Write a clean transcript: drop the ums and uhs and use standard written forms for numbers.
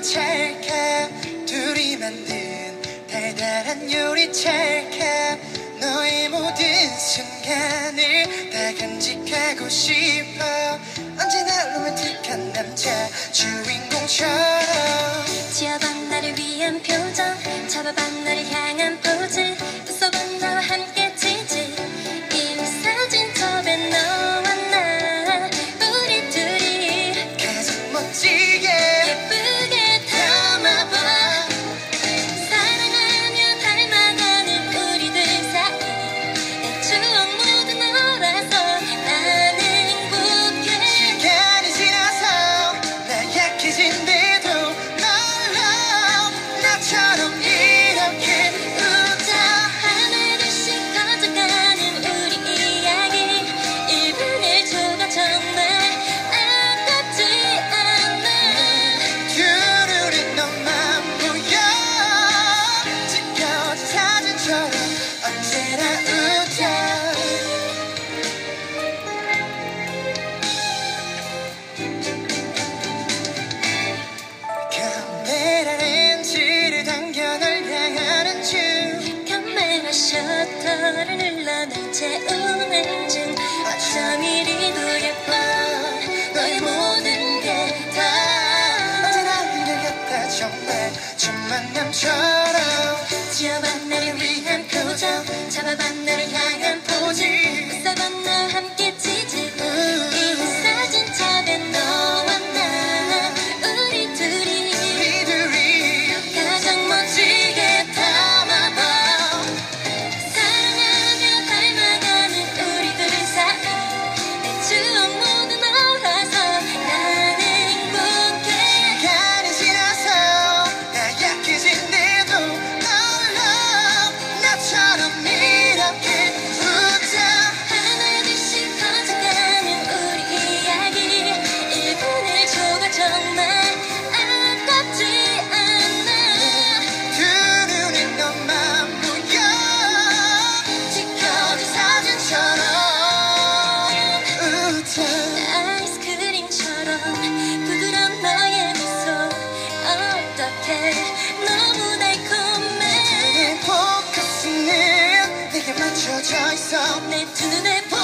찰칵 둘이 만든 달달한 요리 찰칵 너의 모든 순간을 다 간직하고 싶어 언제나 로맨틱한 남자 주인공처럼 지어봐 나를 위한 표정 잡아봐 나를 향한 포즈 웃어봐 나와 함께 치즈 이 사진 첩에 너와 나 우리 둘이 가장 멋지게 예쁘게 담아봐 사랑하며 닮아가는 우리들 사이 내 추억 모두 너라서 나는 행복해 시간이 지나서 나 약해진대도 나처럼 이렇게 웃어 하나둘씩 커져가는 우리 이야기 1분을 줘가 정말 아깝지 않아 두 눈에 너만 보여 찍혀진 사진처럼 언제나 웃어 카메라 렌즈를 당겨 널 향하는 중 카메라 셔터를 눌러 날 채우는 중 어쩜 이리도 예뻐 너의 모든 게다 언제나 한결같다 정말 첫 만남처럼 지어봐 나를 위한 표정 잡아봐 나를 향한 포즈 웃어봐 나와 함께 치즈 이 사진 첩에 너와 나 우리 둘이 가장 멋지게 담아봐 사랑하며 닮아가는 우리들 사이 내 추억 모두 너라서 나는 행복해 시간이 지나서 나 약해진대도 나처럼 이렇게 웃어 하나둘씩 커져가는 우리 이야기 1분을 줘가 정말 아깝지 않아 두 눈에 너만 보여 찍혀진 사진처럼 웃어 아이스크림처럼 부드러운 너의 미소 어떡해 너무 달콤해 내 포커스는 내게 맞춰져 있어 내 두 눈에